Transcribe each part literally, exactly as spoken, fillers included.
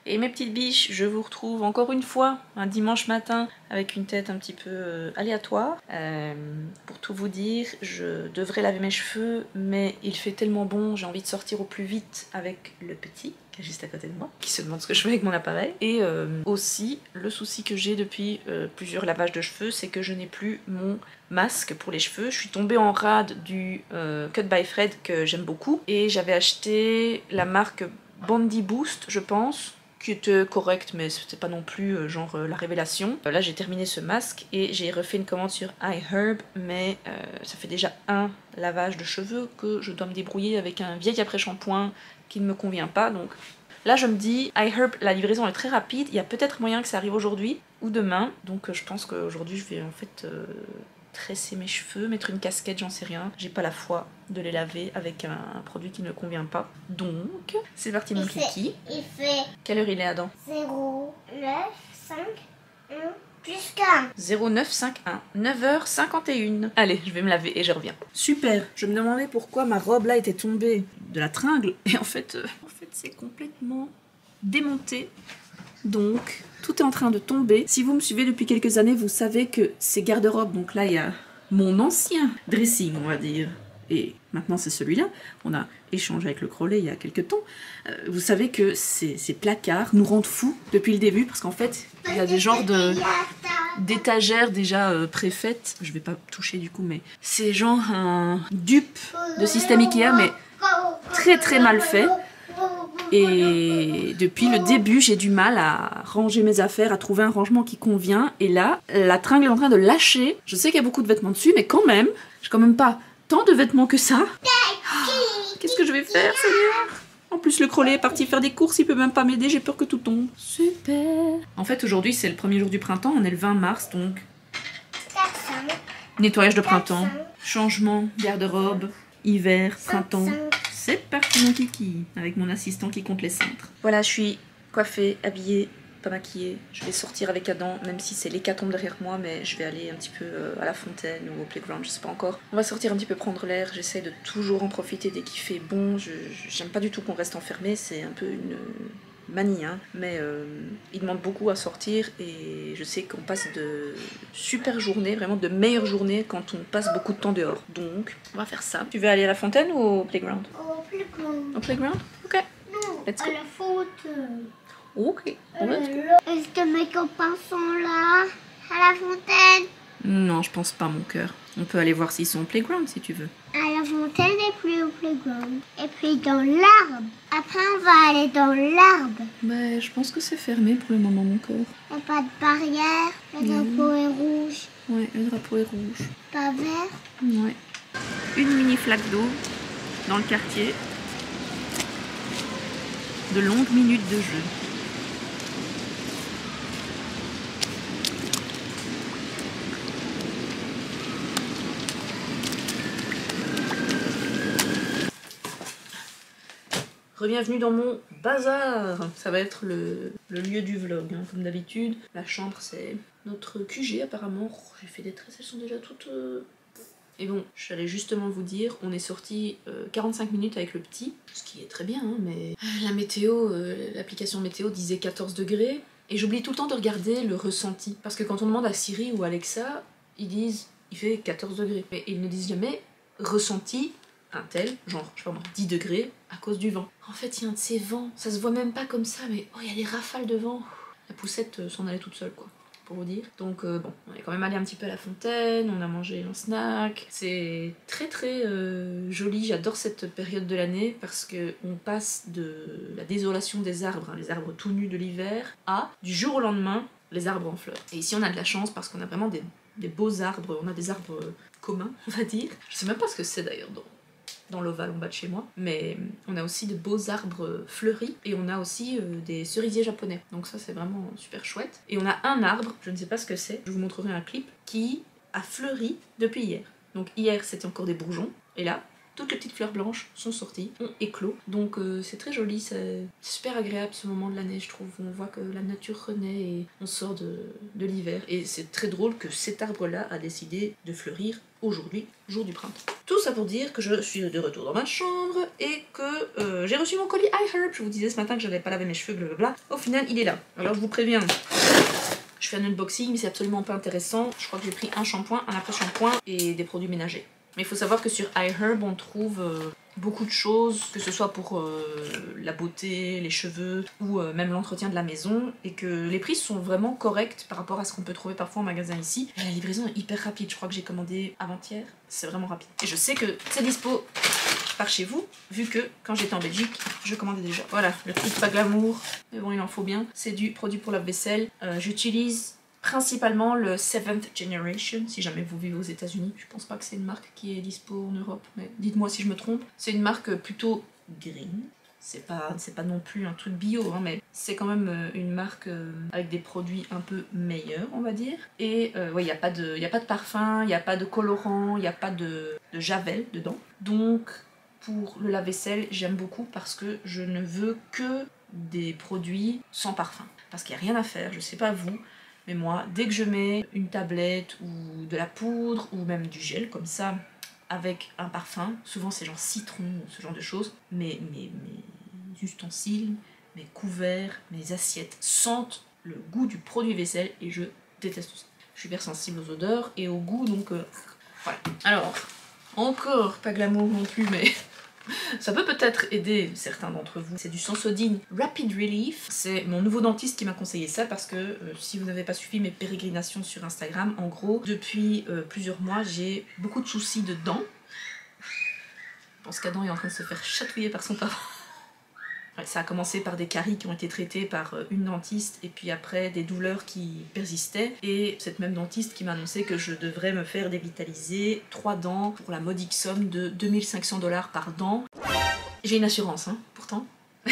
Et mes petites biches, je vous retrouve encore une fois un dimanche matin avec une tête un petit peu euh, aléatoire. Euh, pour tout vous dire, je devrais laver mes cheveux, mais il fait tellement bon, j'ai envie de sortir au plus vite avec le petit, qui est juste à côté de moi, qui se demande ce que je fais avec mon appareil. Et euh, aussi, le souci que j'ai depuis euh, plusieurs lavages de cheveux, c'est que je n'ai plus mon masque pour les cheveux. Je suis tombée en rade du euh, Cut by Fred que j'aime beaucoup, et j'avais acheté la marque Bondi Boost, je pense, qui était correct, mais c'était pas non plus euh, genre euh, la révélation. Euh, là j'ai terminé ce masque et j'ai refait une commande sur iHerb, mais euh, ça fait déjà un lavage de cheveux que je dois me débrouiller avec un vieil après-shampoing qui ne me convient pas. Donc là je me dis, iHerb, la livraison est très rapide, il y a peut-être moyen que ça arrive aujourd'hui ou demain, donc euh, je pense qu'aujourd'hui je vais en fait euh, tresser mes cheveux, mettre une casquette, j'en sais rien. J'ai pas la foi de les laver avec un, un produit qui ne me convient pas. Donc, c'est parti mon kiki. Il fait... Quelle heure il est, Adam? zéro neuf cinq un plus qu'un. zéro neuf cinq un, neuf heures cinquante et une. Allez, je vais me laver et je reviens. Super. Je me demandais pourquoi ma robe là était tombée de la tringle. Et en fait, euh, en fait c'est complètement démonté. Donc, tout est en train de tomber. Si vous me suivez depuis quelques années, vous savez que ces garde-robes, donc là il y a mon ancien dressing, on va dire, et maintenant c'est celui-là, on a échangé avec le Crowley il y a quelques temps, euh, vous savez que ces, ces placards nous rendent fous depuis le début, parce qu'en fait, il y a des genres de d'étagères déjà euh, préfaites, je vais pas toucher du coup, mais c'est genre un dupe de système Ikea, mais très très mal fait. Et depuis le début, j'ai du mal à ranger mes affaires, à trouver un rangement qui convient. Et là, la tringle est en train de lâcher. Je sais qu'il y a beaucoup de vêtements dessus, mais quand même, j'ai quand même pas tant de vêtements que ça. Oh, qu'est-ce que je vais faire, Seigneur? En plus, le Crowley est parti faire des courses, il peut même pas m'aider, j'ai peur que tout tombe. Super. En fait, aujourd'hui, c'est le premier jour du printemps, on est le vingt mars, donc... Nettoyage de printemps, changement, garde-robe, hiver, printemps... C'est parti mon kiki, avec mon assistant qui compte les cintres. Voilà, je suis coiffée, habillée, pas maquillée. Je vais sortir avec Adam, même si c'est l'hécatombe derrière moi, mais je vais aller un petit peu à la fontaine ou au playground, je sais pas encore. On va sortir un petit peu prendre l'air, j'essaie de toujours en profiter dès qu'il fait bon. Je j'aime pas du tout qu'on reste enfermé, c'est un peu une manie, hein. Mais euh, il demande beaucoup à sortir et je sais qu'on passe de super journées, vraiment de meilleures journées quand on passe beaucoup de temps dehors. Donc, on va faire ça. Tu veux aller à la fontaine ou au playground? Au playground. Au playground? Ok. Non, Let's à go. la fontaine. Ok, on va. Est-ce que mes copains sont là? À la fontaine? Non, je pense pas, mon cœur. On peut aller voir s'ils sont au playground si tu veux. À la fontaine et puis au playground. Et puis dans l'arbre. Après, on va aller dans l'arbre. Bah, je pense que c'est fermé pour le moment, mon cœur. Il n'y a pas de barrière. Le drapeau est rouge. Ouais, le drapeau est rouge. Pas vert. Ouais. Une mini flaque d'eau dans le quartier. De longues minutes de jeu. Bienvenue dans mon bazar. Ça va être le, le lieu du vlog, hein, comme d'habitude. La chambre, c'est notre Q G apparemment. Oh, j'ai fait des tresses, elles sont déjà toutes... Euh... Et bon, j'allais justement vous dire, on est sorti euh, quarante-cinq minutes avec le petit, ce qui est très bien, hein, mais la météo, euh, l'application météo disait quatorze degrés. Et j'oublie tout le temps de regarder le ressenti. Parce que quand on demande à Siri ou Alexa, ils disent il fait quatorze degrés. Mais ils ne disent jamais ressenti un tel, genre, je sais pas moi, dix degrés à cause du vent. En fait, il y a un de ces vents, ça se voit même pas comme ça, mais oh, il y a des rafales de vent. La poussette euh, s'en allait toute seule, quoi, pour vous dire. Donc euh, bon, on est quand même allé un petit peu à la fontaine, on a mangé un snack. C'est très très euh, joli, j'adore cette période de l'année parce que on passe de la désolation des arbres, hein, les arbres tout nus de l'hiver, à, du jour au lendemain, les arbres en fleurs. Et ici on a de la chance parce qu'on a vraiment des, des beaux arbres, on a des arbres communs, on va dire. Je sais même pas ce que c'est d'ailleurs, donc. Dans l'ovale en bas de chez moi, mais on a aussi de beaux arbres fleuris et on a aussi euh, des cerisiers japonais, donc ça c'est vraiment super chouette. Et on a un arbre, je ne sais pas ce que c'est, je vous montrerai un clip, qui a fleuri depuis hier. Donc hier c'était encore des bourgeons et là toutes les petites fleurs blanches sont sorties, ont éclos, donc euh, c'est très joli, c'est super agréable ce moment de l'année je trouve, on voit que la nature renaît et on sort de, de l'hiver. Et c'est très drôle que cet arbre là a décidé de fleurir aujourd'hui, jour du printemps. Tout ça pour dire que je suis de retour dans ma chambre et que euh, j'ai reçu mon colis iHerb. Je vous disais ce matin que je n'avais pas lavé mes cheveux, blablabla. Au final, il est là. Alors je vous préviens, je fais un unboxing, mais c'est absolument pas intéressant. Je crois que j'ai pris un shampoing, un après-shampoing et des produits ménagers. Mais il faut savoir que sur iHerb, on trouve euh, beaucoup de choses, que ce soit pour euh, la beauté, les cheveux ou euh, même l'entretien de la maison, et que les prix sont vraiment corrects par rapport à ce qu'on peut trouver parfois en magasin ici. Et la livraison est hyper rapide, je crois que j'ai commandé avant-hier, c'est vraiment rapide. Et je sais que c'est dispo par chez vous, vu que quand j'étais en Belgique, je commandais déjà. Voilà, le truc pas glamour, mais bon il en faut bien. C'est du produit pour la vaisselle. Euh, J'utilise principalement le Seventh Generation, si jamais vous vivez aux États-Unis. Je pense pas que c'est une marque qui est dispo en Europe, mais dites-moi si je me trompe. C'est une marque plutôt green. C'est pas, c'est pas non plus un truc bio, hein, mais c'est quand même une marque euh, avec des produits un peu meilleurs, on va dire. Et il euh, ouais, n'y a pas de, y a pas de parfum, il n'y a pas de colorant, il n'y a pas de, de javel dedans. Donc pour le lave-vaisselle, j'aime beaucoup parce que je ne veux que des produits sans parfum. Parce qu'il n'y a rien à faire, je sais pas vous, mais moi, dès que je mets une tablette ou de la poudre ou même du gel comme ça, avec un parfum, souvent c'est genre citron ou ce genre de choses, mes, mes, mes ustensiles, mes couverts, mes assiettes sentent le goût du produit vaisselle et je déteste ça. Je suis hyper sensible aux odeurs et au goût, donc euh, voilà. Alors, encore pas glamour non plus, mais ça peut peut-être aider certains d'entre vous. C'est du Sensodyne Rapid Relief. C'est mon nouveau dentiste qui m'a conseillé ça parce que euh, si vous n'avez pas suivi mes pérégrinations sur Instagram, en gros, depuis euh, plusieurs mois, j'ai beaucoup de soucis de dents. Je pense qu'Adam est en train de se faire chatouiller par son papa. Ouais, ça a commencé par des caries qui ont été traitées par une dentiste et puis après des douleurs qui persistaient et cette même dentiste qui m'a annoncé que je devrais me faire dévitaliser trois dents pour la modique somme de deux mille cinq cents dollars par dent. J'ai une assurance, hein, pourtant.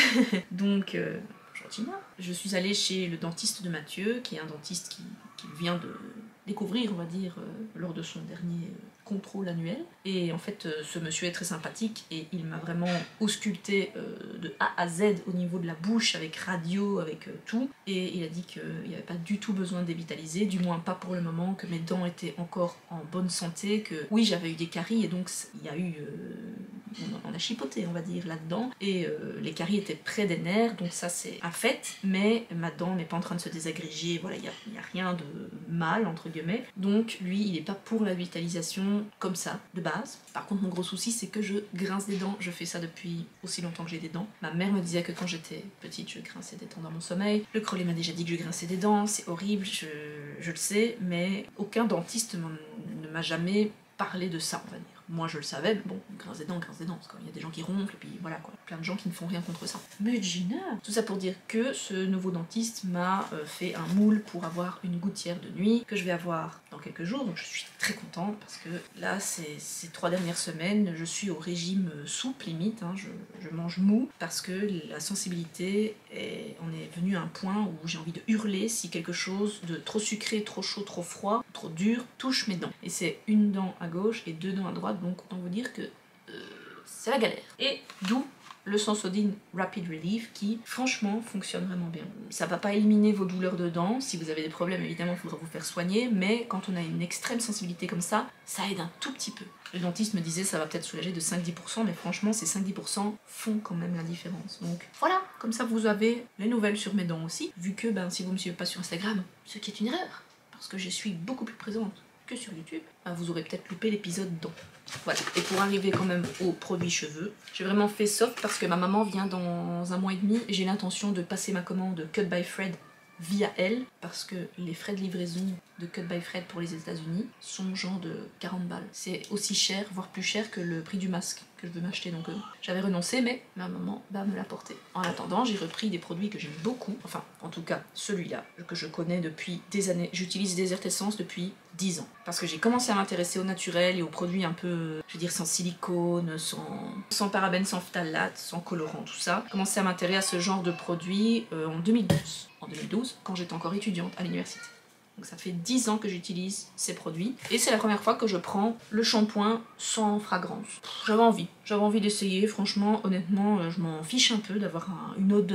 Donc, euh, gentiment, je suis allée chez le dentiste de Mathieu, qui est un dentiste qui, qui vient de découvrir, on va dire, euh, lors de son dernier euh, contrôle annuel. Et en fait, euh, ce monsieur est très sympathique et il m'a vraiment ausculté euh, de A à Z au niveau de la bouche, avec radio, avec euh, tout. Et il a dit qu'il n'y avait pas du tout besoin de dévitaliser, du moins pas pour le moment, que mes dents étaient encore en bonne santé, que oui, j'avais eu des caries et donc il y a eu... Euh, on a chipoté, on va dire, là-dedans. Et euh, les caries étaient près des nerfs, donc ça c'est un fait. Mais ma dent n'est pas en train de se désagréger, voilà, il n'y a, a rien de mal, entre guillemets. Donc lui, il n'est pas pour la vitalisation comme ça, de base. Par contre, mon gros souci, c'est que je grince des dents. Je fais ça depuis aussi longtemps que j'ai des dents. Ma mère me disait que quand j'étais petite, je grinçais des dents dans mon sommeil. Le crollet m'a déjà dit que je grinçais des dents, c'est horrible, je, je le sais, mais aucun dentiste ne m'a jamais parlé de ça, on va dire. Moi je le savais, mais bon, grince des dents, grince des dents, parce qu'il y a des gens qui ronflent, et puis voilà quoi, plein de gens qui ne font rien contre ça. Mais Gina, tout ça pour dire que ce nouveau dentiste m'a euh, fait un moule pour avoir une gouttière de nuit, que je vais avoir dans quelques jours, donc je suis très contente, parce que là, ces, ces trois dernières semaines, je suis au régime souple, limite, hein, je, je mange mou, parce que la sensibilité, est, on est venu à un point où j'ai envie de hurler si quelque chose de trop sucré, trop chaud, trop froid, trop dur, touche mes dents. Et c'est une dent à gauche et deux dents à droite, donc autant vous dire que euh, c'est la galère. Et d'où le Sensodyne Rapid Relief qui, franchement, fonctionne vraiment bien. Ça va pas éliminer vos douleurs de dents. Si vous avez des problèmes, évidemment, il faudra vous faire soigner, mais quand on a une extrême sensibilité comme ça, ça aide un tout petit peu. Le dentiste me disait ça va peut-être soulager de cinq à dix pour cent, mais franchement, ces cinq à dix pour cent font quand même la différence. Donc voilà, comme ça vous avez les nouvelles sur mes dents aussi, vu que ben, si vous me suivez pas sur Instagram, ce qui est une erreur, parce que je suis beaucoup plus présente que sur YouTube, ben, vous aurez peut-être loupé l'épisode dents. Voilà, et pour arriver quand même aux produits cheveux, j'ai vraiment fait soft parce que ma maman vient dans un mois et demi et j'ai l'intention de passer ma commande Cut by Fred via elle parce que les frais de livraison de Cut by Fred pour les États-Unis sont genre de quarante balles. C'est aussi cher, voire plus cher que le prix du masque que je veux m'acheter, donc euh, j'avais renoncé, mais ma maman bah, me l'a porté. En attendant, j'ai repris des produits que j'aime beaucoup, enfin en tout cas celui-là que je connais depuis des années. J'utilise Desert Essence depuis dix ans parce que j'ai commencé à m'intéresser au naturel et aux produits un peu, je veux dire, sans silicone, sans, sans parabènes, sans phtalates, sans colorant, tout ça. J'ai commencé à m'intéresser à ce genre de produits euh, en deux mille douze. En deux mille douze, quand j'étais encore étudiante à l'université. Donc ça fait dix ans que j'utilise ces produits. Et c'est la première fois que je prends le shampoing sans fragrance. J'avais envie. J'avais envie d'essayer. Franchement, honnêtement, je m'en fiche un peu d'avoir un, une odeur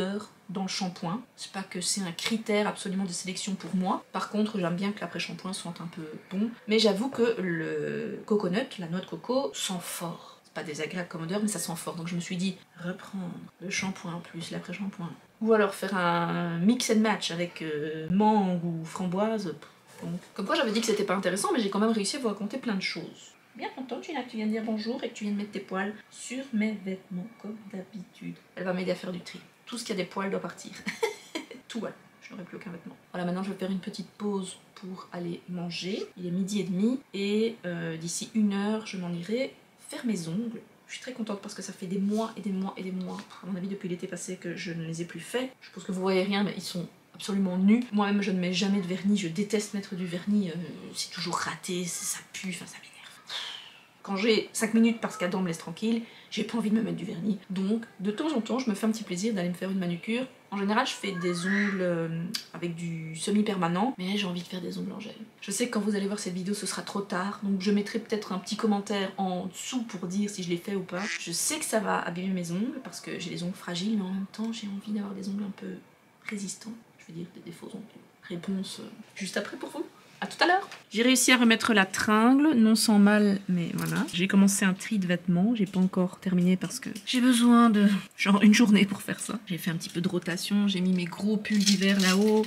dans le shampoing. C'est pas que c'est un critère absolument de sélection pour moi. Par contre, j'aime bien que l'après-shampoing soit un peu bon. Mais j'avoue que le coconut, la noix de coco, sent fort. C'est pas désagréable comme odeur, mais ça sent fort. Donc je me suis dit, reprendre le shampoing plus l'après-shampoing. Ou alors faire un mix and match avec euh, mangue ou framboise. Donc, comme quoi j'avais dit que c'était pas intéressant, mais j'ai quand même réussi à vous raconter plein de choses. Bien contente, Gina, que tu viennes dire bonjour et que tu viennes mettre tes poils sur mes vêtements, comme d'habitude. Elle va m'aider à faire du tri. Tout ce qui a des poils doit partir. Tout, voilà. Je n'aurai plus aucun vêtement. Voilà, maintenant je vais faire une petite pause pour aller manger. Il est midi et demi et euh, d'ici une heure, je m'en irai faire mes ongles. Je suis très contente parce que ça fait des mois et des mois et des mois, à mon avis depuis l'été passé, que je ne les ai plus faits. Je pense que vous voyez rien, mais ils sont absolument nus. Moi-même, je ne mets jamais de vernis. Je déteste mettre du vernis. Euh, c'est toujours raté, ça pue, enfin ça m'énerve. Quand j'ai cinq minutes parce qu'Adam me laisse tranquille, j'ai pas envie de me mettre du vernis. Donc, de temps en temps, je me fais un petit plaisir d'aller me faire une manucure. En général, je fais des ongles euh, avec du semi-permanent, mais j'ai envie de faire des ongles en gel. Je sais que quand vous allez voir cette vidéo, ce sera trop tard, donc je mettrai peut-être un petit commentaire en dessous pour dire si je l'ai fait ou pas. Je sais que ça va abîmer mes ongles, parce que j'ai les ongles fragiles, mais en même temps, j'ai envie d'avoir des ongles un peu résistants. Je veux dire, des faux ongles. Réponse euh, juste après pour vous. À tout à l'heure. J'ai réussi à remettre la tringle, non sans mal, mais voilà. J'ai commencé un tri de vêtements, j'ai pas encore terminé parce que j'ai besoin de genre une journée pour faire ça. J'ai fait un petit peu de rotation, j'ai mis mes gros pulls d'hiver là-haut.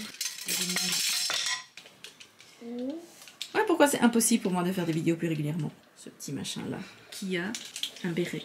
Voilà pourquoi c'est impossible pour moi de faire des vidéos plus régulièrement. Ce petit machin là, qui a un béret.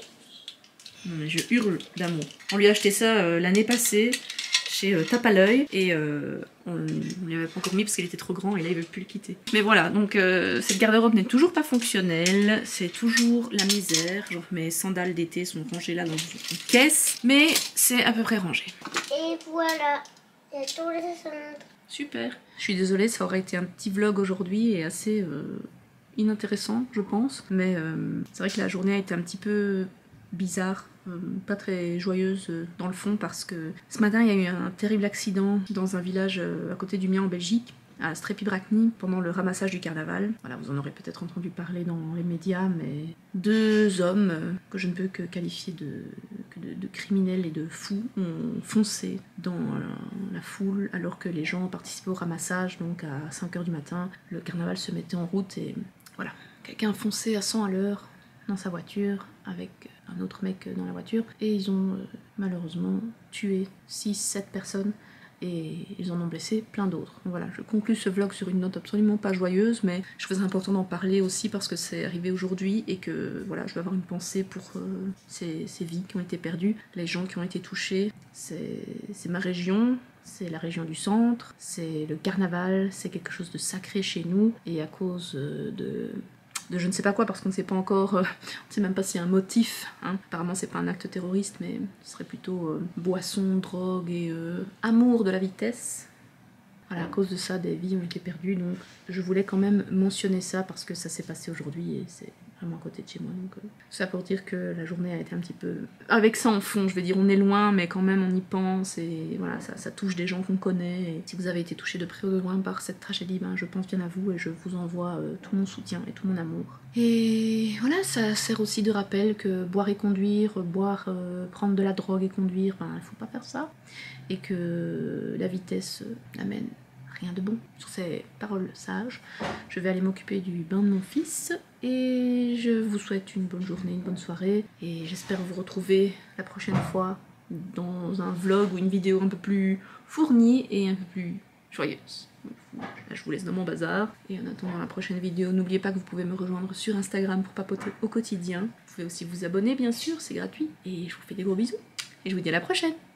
Non mais je hurle d'amour. On lui a acheté ça euh, l'année passée. Chez euh, Tape à l'œil et euh, on ne lui avait pas encore mis parce qu'il était trop grand et là il veut plus le quitter. Mais voilà, donc euh, cette garde-robe n'est toujours pas fonctionnelle, c'est toujours la misère. Genre mes sandales d'été sont rangées là dans une caisse, mais c'est à peu près rangé. Et voilà, il y a tous les cendres. Super. Je suis désolée, ça aurait été un petit vlog aujourd'hui et assez euh, inintéressant je pense, mais euh, c'est vrai que la journée a été un petit peu bizarre. Euh, pas très joyeuse euh, dans le fond parce que ce matin il y a eu un terrible accident dans un village euh, à côté du mien en Belgique, à Strepy-Bracny, pendant le ramassage du carnaval. Voilà, vous en aurez peut-être entendu parler dans les médias, mais deux hommes euh, que je ne peux que qualifier de, que de, de criminels et de fous ont foncé dans la, la foule alors que les gens participaient au ramassage, donc à cinq heures du matin, le carnaval se mettait en route et voilà, quelqu'un a foncé à cent à l'heure dans sa voiture avec un autre mec dans la voiture et ils ont euh, malheureusement tué six sept personnes et ils en ont blessé plein d'autres. Voilà, je conclue ce vlog sur une note absolument pas joyeuse, mais je trouvais important d'en parler aussi parce que c'est arrivé aujourd'hui et que voilà, je vais avoir une pensée pour euh, ces, ces vies qui ont été perdues, les gens qui ont été touchés. C'est ma région, c'est la région du centre, c'est le carnaval, c'est quelque chose de sacré chez nous et à cause euh, de... de je ne sais pas quoi parce qu'on ne sait pas encore, euh, on ne sait même pas s'il y a un motif, hein. Apparemment c'est pas un acte terroriste mais ce serait plutôt euh, boisson, drogue et euh, amour de la vitesse. Voilà, à cause de ça des vies ont été perdues, donc je voulais quand même mentionner ça parce que ça s'est passé aujourd'hui et c'est vraiment à côté de chez moi. Donc euh, ça pour dire que la journée a été un petit peu... Avec ça en fond, je vais dire on est loin mais quand même on y pense et voilà, ça, ça touche des gens qu'on connaît. Et si vous avez été touché de près ou de loin par cette tragédie, ben, je pense bien à vous et je vous envoie euh, tout mon soutien et tout mon amour. Et voilà, ça sert aussi de rappel que boire et conduire, boire, euh, prendre de la drogue et conduire, ben, il faut pas faire ça. Et que la vitesse euh, n'amène rien de bon. Sur ces paroles sages, je vais aller m'occuper du bain de mon fils et je vous souhaite une bonne journée, une bonne soirée et j'espère vous retrouver la prochaine fois dans un vlog ou une vidéo un peu plus fournie et un peu plus joyeuse. Là, je vous laisse dans mon bazar et en attendant la prochaine vidéo, n'oubliez pas que vous pouvez me rejoindre sur Instagram pour papoter au quotidien. Vous pouvez aussi vous abonner bien sûr, c'est gratuit et je vous fais des gros bisous et je vous dis à la prochaine.